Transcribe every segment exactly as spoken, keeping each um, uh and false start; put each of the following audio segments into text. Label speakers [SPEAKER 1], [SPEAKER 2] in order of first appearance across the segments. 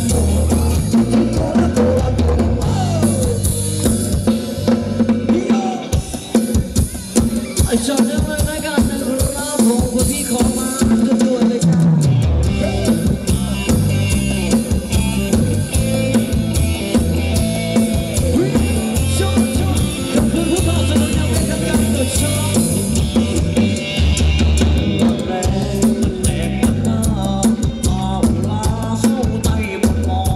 [SPEAKER 1] ชอบเรื่องเลยนะกันนะครับผมคนที่ขอมาด่วนๆเลยจ้าชอบชอบขอบคุณผู้ต่อสู้ยังเป็นกำลังใจชอบแรงแรงน้ำตาอาบลาสู้ใจมันมอง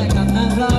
[SPEAKER 1] กกันนะครับ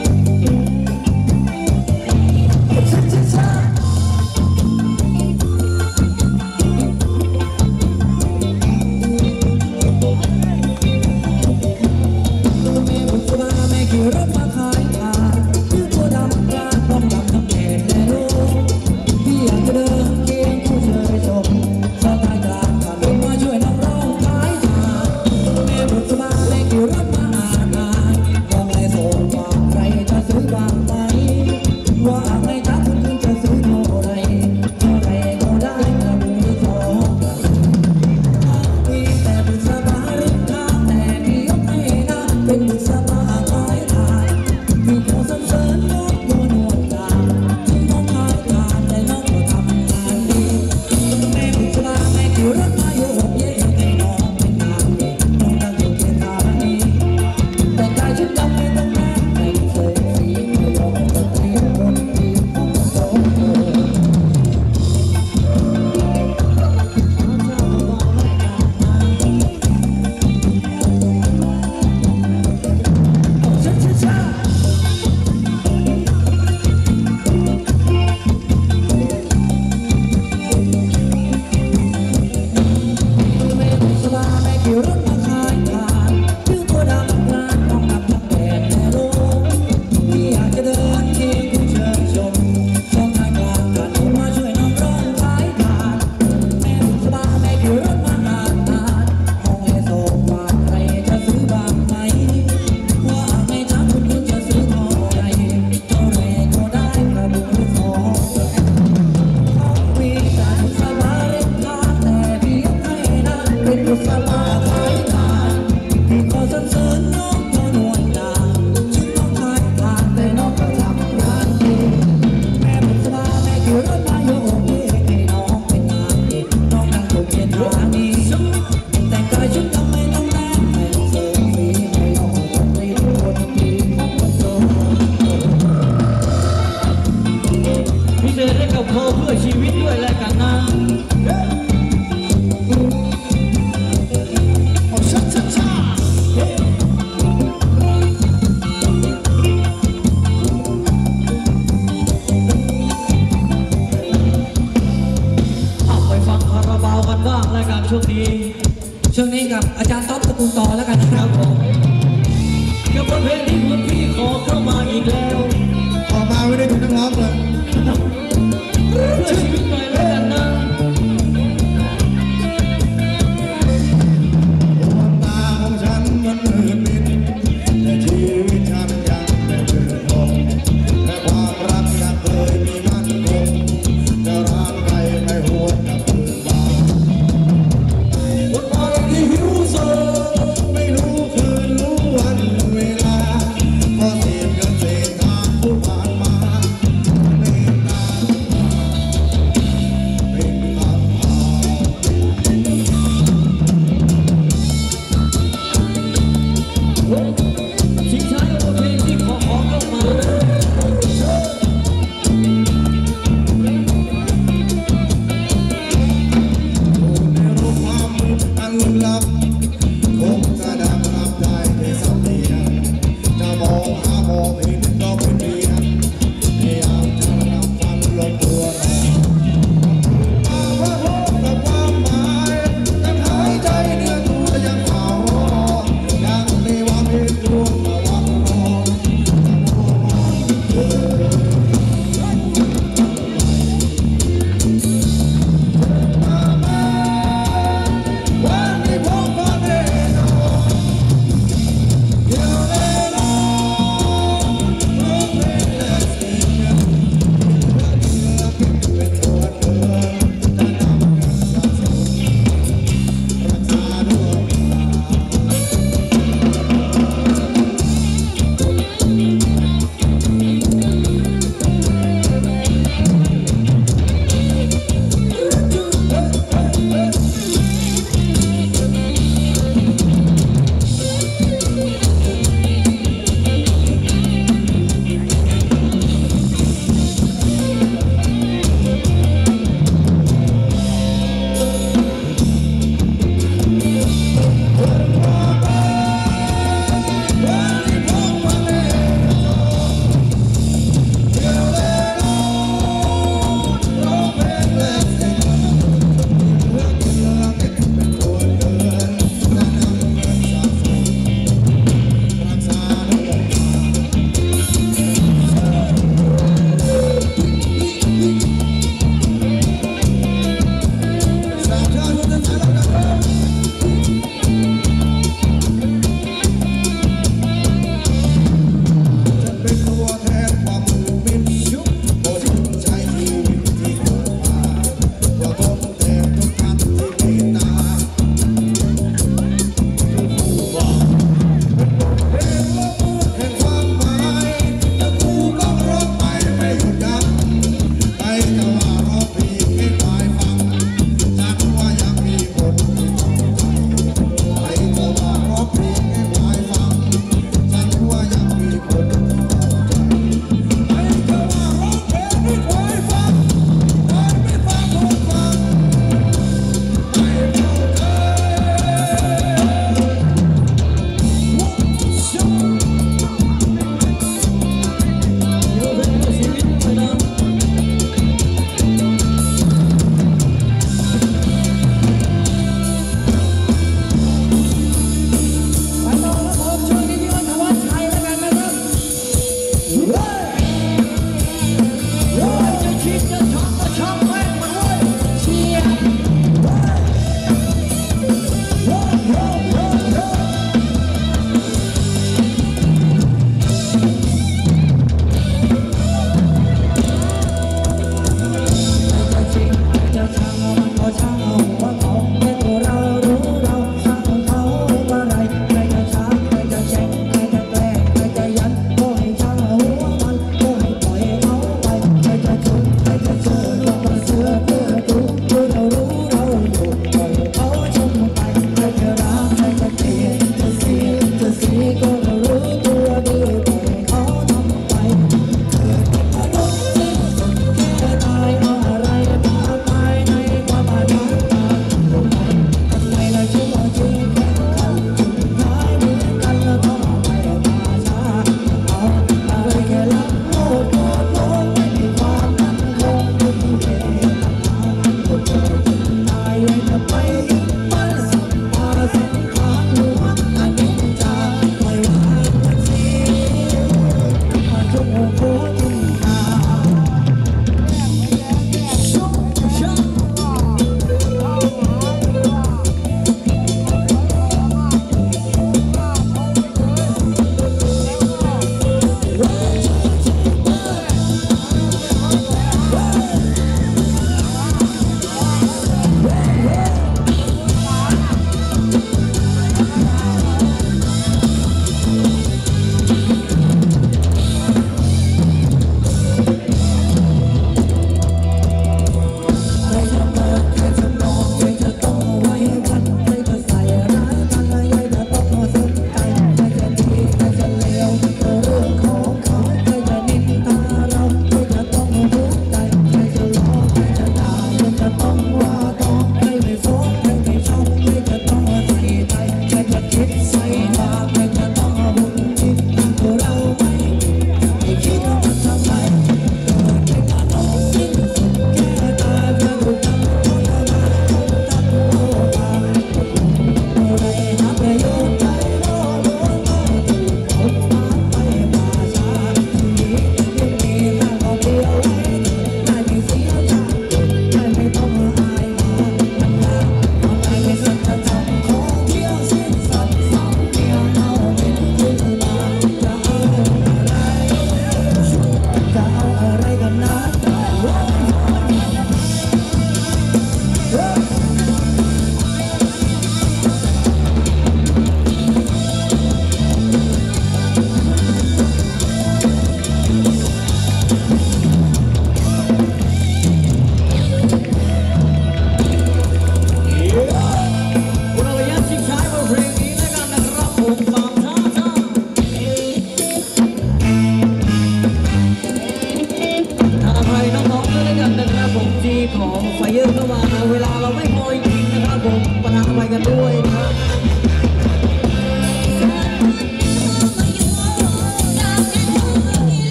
[SPEAKER 1] ขี่รถมาขายขาคือตัวดำกลางต้องดำทั้งเขตและโลกพี่อยากจะเดินเคียงคู่เชยชมสไตล์กลางขับรถมาช่วยน้องร้องขายขาแม่บุษบาแม่ขี่รถมาอ่านงานมองในโซนว่าใครจะซื้อบ้างไหมว่าไม่จ้าคุณคุณจะซื้อเท่าไรเท่าไรก็ได้กระบุงที่สองมีแต่บุษบาริมทางแต่พี่ยกให้นะเป็นบุษบาอยู่พอสันเสริญน้องนวลนวลตาถึงน้องขายขาดแต่น้องก็ทำงานดีแม่บุษบาแม่ขี่รถมาโยกเย่ให้น้องเป็นนางเอกน้องนั่งอยู่เพียงทางนี้แต่กายชุดดำไม่ต้องแม่แต่งเสยสีไม่ยอมจะเตรียมคนที่ของโซ่ขี่รถมาขายขาดชื่อตัวดำกลางต้องนับทั้งแดดและลมพี่อยากจะเดินเคียงคู่เชยชมช่องทางกลางกันมาช่วยน้องร้องขายขาดแม่บุษบาแม่ขี่รถมาอ่านอ่านมองให้โซฟาใครจะซื้อบ้างไหมว่าไม่จ้าคุณคุณจะซื้อเท่าไรเท่าไรก็ได้กระบุงที่สองมีแต่บุษบาเล็กทางแต่พี่ยกให้นะเป็นบุษบาพี่ขอสรรเสริญน้องตัวนวลตาถึงน้องขายขาดแต่น้องก็ทำงานดีแม่บุษบาแม่ขี่รถมาโยกเย่ให้น้องเป็นนางเอกน้องนั่งอยู่เพียงทางนี้แต่งกายชุดดำไม่ต้องแม่แต่งเสยสีไม่ยอมจะเปลี่ยนคนดีของคนโสดพิเศษให้กับเขาเพื่อชีวิตด้วยและกันนะบ้างรายการช่วงนี้ช่วงนี้กับอาจารย์ต๊อบตระกูลต่อแล้วกันนะครับผมกับบทเพลงที่คุณพี่ขอเข้ามาอีกแล้ว